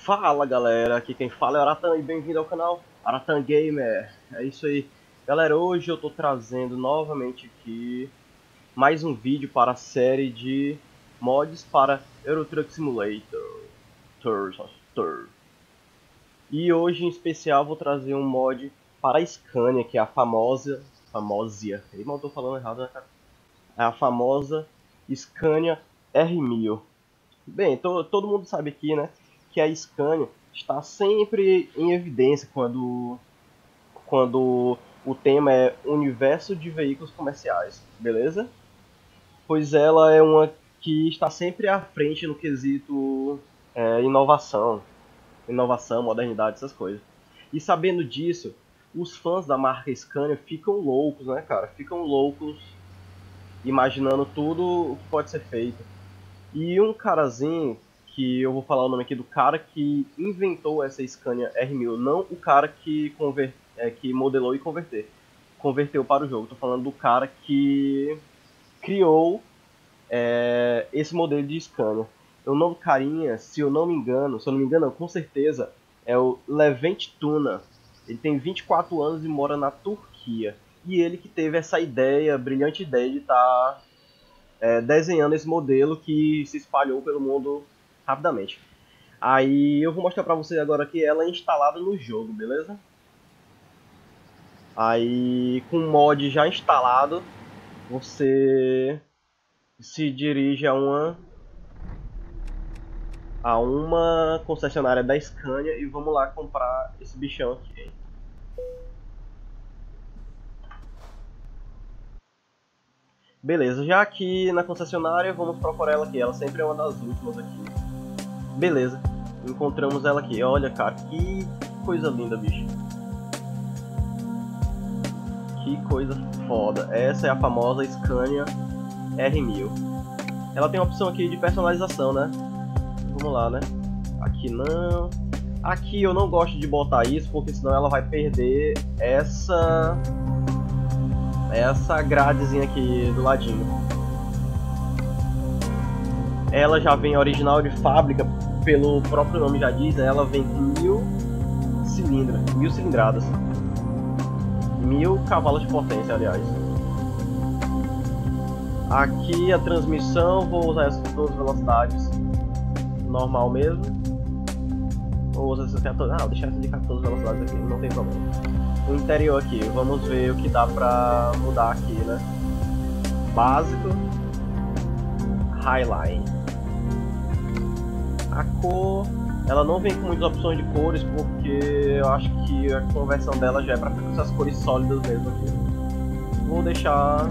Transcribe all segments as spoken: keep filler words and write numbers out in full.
Fala galera, aqui quem fala é o Aratan e bem-vindo ao canal Aratan Gamer. É isso aí, galera, hoje eu tô trazendo novamente aqui mais um vídeo para a série de mods para Euro Truck Simulator Tours, Tour. E hoje em especial vou trazer um mod para a Scania, que é a famosa, famosia, eu não tô falando errado, né, cara? É a famosa Scania R mil. Bem, to, todo mundo sabe aqui, né, que a Scania está sempre em evidência quando, quando o tema é universo de veículos comerciais, beleza? Pois ela é uma que está sempre à frente no quesito é, inovação, inovação, modernidade, essas coisas. E sabendo disso, os fãs da marca Scania ficam loucos, né, cara? Ficam loucos imaginando tudo o que pode ser feito. E um carazinho, que eu vou falar o nome aqui do cara que inventou essa Scania R mil, não o cara que, conver... é, que modelou e converter. converteu para o jogo. Estou falando do cara que criou é, esse modelo de Scania. O nome do carinha, se eu não me engano, se eu não me engano, com certeza, é o Levent Tuna. Ele tem vinte e quatro anos e mora na Turquia. E ele que teve essa ideia, brilhante ideia de estar... Tá É, desenhando esse modelo que se espalhou pelo mundo rapidamente. Aí eu vou mostrar pra vocês agora que ela é instalada no jogo, beleza? Aí com o mod já instalado, você se dirige a uma a uma concessionária da Scania e vamos lá comprar esse bichão aqui, hein? Beleza, já aqui na concessionária, vamos procurar ela aqui. Ela sempre é uma das últimas aqui. Beleza, encontramos ela aqui. Olha, cara, que coisa linda, bicho. Que coisa foda. Essa é a famosa Scania R mil. Ela tem uma opção aqui de personalização, né? Vamos lá, né? Aqui não. Aqui eu não gosto de botar isso, porque senão ela vai perder essa... essa gradezinha aqui do ladinho. Ela já vem original de fábrica, pelo próprio nome já diz, né? Ela vem com mil cilindros, mil cilindradas, mil cavalos de potência, aliás. Aqui a transmissão, vou usar essas duas velocidades, normal mesmo. Vou usar essas quatorze, ah, vou deixar essa de quatorze velocidades aqui, não tem problema. O interior aqui, vamos ver o que dá pra mudar aqui, né? Básico, Highline. A cor, ela não vem com muitas opções de cores, porque eu acho que a conversão dela já é pra ficar com essas cores sólidas mesmo aqui. Vou deixar...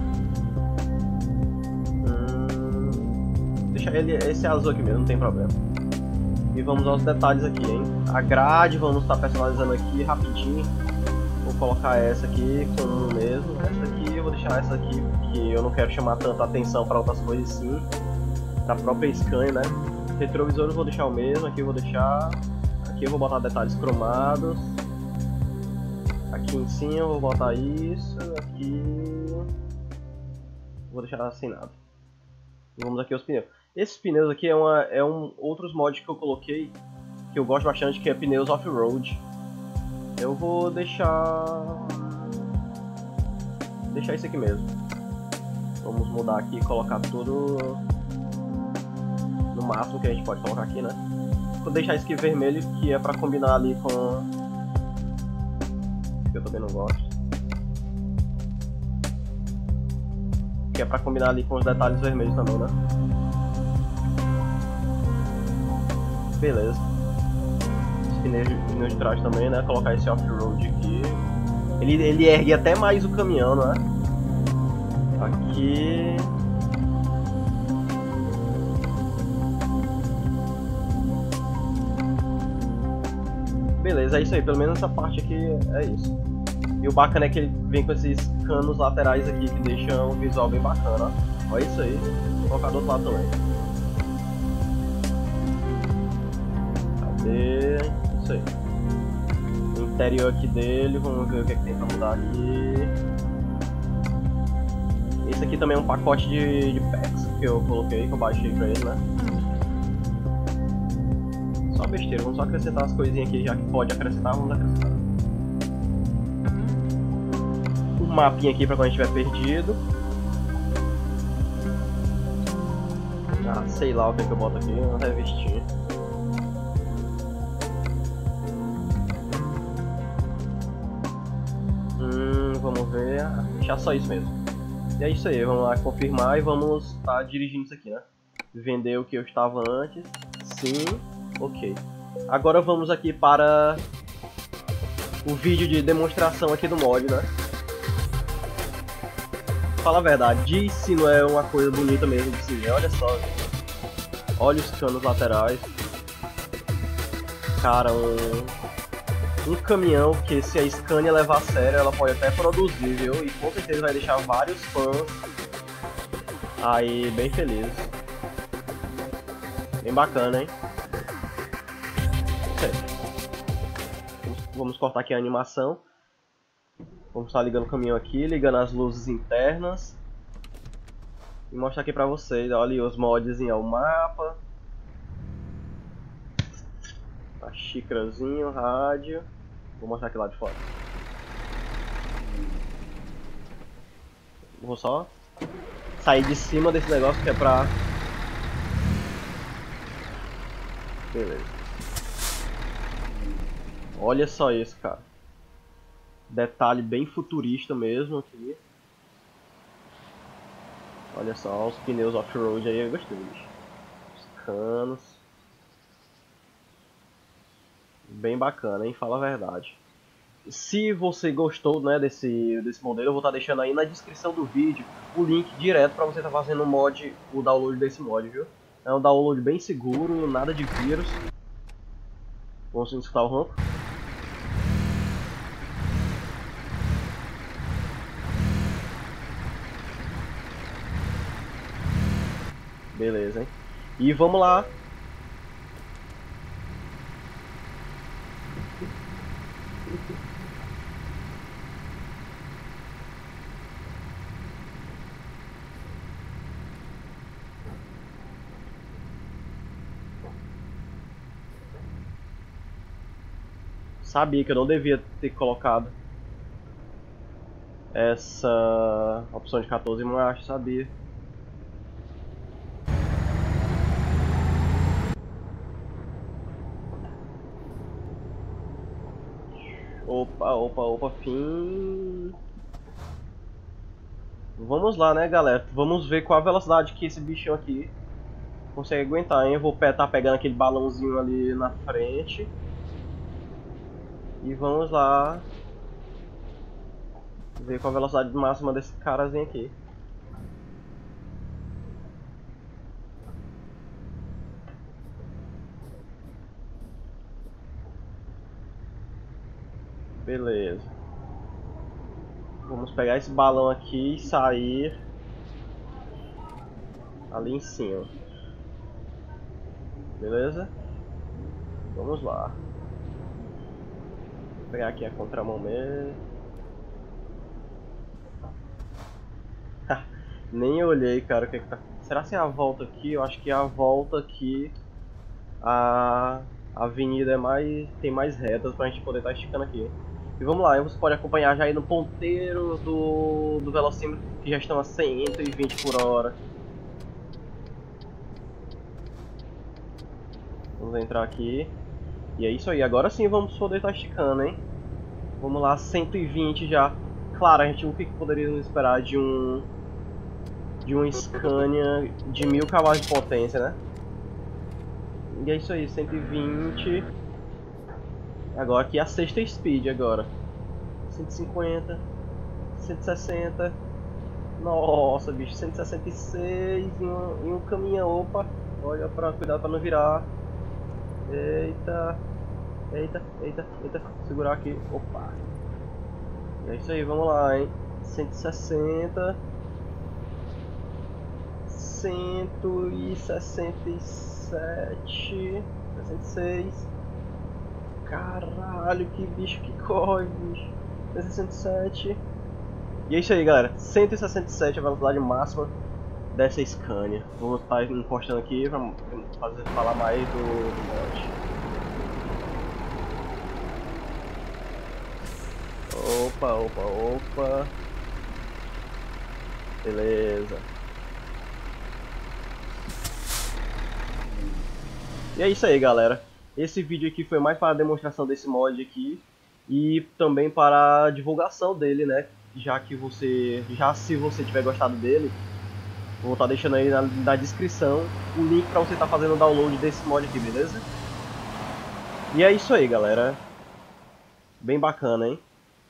Hum... deixar ele, esse azul aqui mesmo, não tem problema. E vamos aos detalhes aqui, hein? A grade, vamos estar personalizando aqui rapidinho. Vou colocar essa aqui como mesmo. Essa aqui, eu vou deixar essa aqui, porque eu não quero chamar tanta atenção para outras coisas sim. Pra própria Scania, né? Retrovisor eu vou deixar o mesmo, aqui eu vou deixar... Aqui eu vou botar detalhes cromados. Aqui em cima eu vou botar isso, aqui... Vou deixar sem nada. E vamos aqui aos pneus. Esses pneus aqui é, uma, é um outros mods que eu coloquei, que eu gosto bastante, que é pneus off-road. Eu vou deixar... Deixar isso aqui mesmo. Vamos mudar aqui e colocar tudo no máximo que a gente pode colocar aqui, né? Vou deixar isso aqui vermelho, que é pra combinar ali com... que eu também não gosto. Que é pra combinar ali com os detalhes vermelhos também, né? Beleza. Os pneus de, pneus de trás também, né? Colocar esse off-road aqui. Ele, ele ergue até mais o caminhão, né? Aqui... Beleza, é isso aí, pelo menos essa parte aqui é isso. E o bacana é que ele vem com esses canos laterais aqui que deixam o visual bem bacana, ó. Olha isso aí, vou colocar do outro lado também. Cadê? Isso aí. O interior aqui dele, vamos ver o que, é que tem pra mudar aqui. Esse aqui também é um pacote de, de packs que eu coloquei, que eu baixei pra ele, né? só besteira, vamos só acrescentar as coisinhas aqui, já que pode acrescentar, vamos acrescentar. Um mapinha aqui pra quando a gente estiver perdido. Ah, sei lá o que, é que eu boto aqui, uma revistinha. Hum, vamos ver, deixar só isso mesmo. E é isso aí, vamos lá confirmar e vamos estar tá dirigindo isso aqui, né? Vender o que eu estava antes. Sim, ok. Agora vamos aqui para o vídeo de demonstração aqui do mod, né? Fala a verdade, diz se não é uma coisa bonita mesmo de se ver, olha só. Olha os canos laterais. Cara, um, um caminhão que se a Scania levar a sério, ela pode até produzir, viu? E com certeza vai deixar vários fãs aí bem felizes. Bem bacana, hein? Vamos, vamos cortar aqui a animação. Vamos estar ligando o caminhão aqui, ligando as luzes internas. E mostrar aqui pra vocês, olha aí os mods ao mapa. A xícarazinho, rádio. Vou mostrar aqui lá de fora. Vou só sair de cima desse negócio que é pra... Beleza. Olha só isso, cara. Detalhe bem futurista mesmo aqui. Olha só os pneus off-road aí, eu gostei. Os canos. Bem bacana, hein? Fala a verdade. Se você gostou, né, desse, desse modelo, eu vou estar deixando aí na descrição do vídeo o link direto para você estar fazendo o mod, o download desse mod, viu? É um download bem seguro, nada de vírus. Vamos escutar o ronco. Beleza, hein? E vamos lá. Sabia que eu não devia ter colocado essa opção de quatorze marchas, sabia. Opa, opa, opa, fim. Vamos lá, né, galera? Vamos ver qual a velocidade que esse bichinho aqui consegue aguentar, hein? Eu vou estar pegando aquele balãozinho ali na frente. E vamos lá ver qual a velocidade máxima desse carazinho aqui. Beleza. Vamos pegar esse balão aqui e sair ali em cima. Beleza? Vamos lá. Vou pegar aqui a contramão mesmo. Nem olhei, cara, o que, que tá... Será que é a volta aqui? Eu acho que é a volta aqui. A avenida é mais... tem mais retas pra gente poder estar esticando aqui. E vamos lá, você pode acompanhar já aí no ponteiro do, do velocímetro, que já estão a cento e vinte por hora. Vamos entrar aqui. E é isso aí, agora sim vamos poder estar esticando, hein? Vamos lá, cento e vinte já. Claro, a gente, o que poderíamos esperar de um... de um Scania de mil cavalos de potência, né? E é isso aí, cento e vinte. Agora aqui a sexta speed agora. cento e cinquenta. cento e sessenta. Nossa, bicho, cento e sessenta e seis em um, em um caminhão. Opa, olha pra cuidado pra não virar. Eita. Eita, eita, eita. Segurar aqui. Opa. E é isso aí, vamos lá, hein. cento e sessenta. cento e sessenta e sete. sessenta e seis. Caralho, que bicho que corre, bicho. cento e sessenta e sete. E é isso aí, galera. cento e sessenta e sete é a velocidade máxima dessa Scania. Vou estar encostando aqui pra fazer, falar mais do, do mod. Opa, opa, opa. Beleza. E é isso aí, galera. Esse vídeo aqui foi mais para a demonstração desse mod aqui e também para a divulgação dele, né? Já que você, já se você tiver gostado dele, vou estar deixando aí na, na descrição o link para você estar fazendo o download desse mod aqui, beleza? E é isso aí, galera. Bem bacana, hein?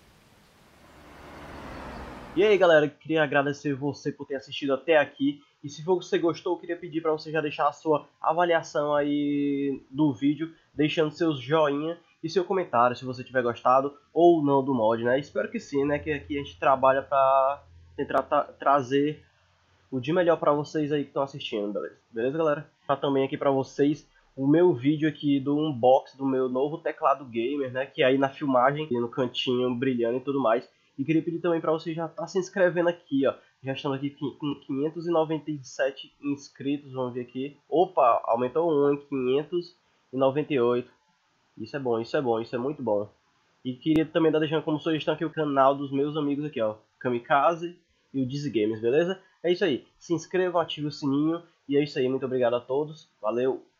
E aí, galera, queria agradecer você por ter assistido até aqui. E se você gostou, eu queria pedir para você já deixar a sua avaliação aí do vídeo, deixando seus joinha e seu comentário se você tiver gostado ou não do mod, né? Espero que sim, né? Que aqui a gente trabalha para tentar tra trazer o de melhor para vocês aí que estão assistindo, beleza? Beleza, galera? Tá também aqui para vocês o meu vídeo aqui do unboxing do meu novo teclado gamer, né? Que é aí na filmagem, no cantinho brilhando e tudo mais. E queria pedir também para você já estar tá se inscrevendo aqui, ó. Já estamos aqui com quinhentos e noventa e sete inscritos, vamos ver aqui. Opa, aumentou um em quinhentos e noventa e oito. Isso é bom, isso é bom, isso é muito bom. E queria também estar deixando como sugestão aqui o canal dos meus amigos aqui, ó. Kamikaze e o Dizzy Games, beleza? É isso aí. Se inscrevam, ative o sininho. E é isso aí. Muito obrigado a todos. Valeu!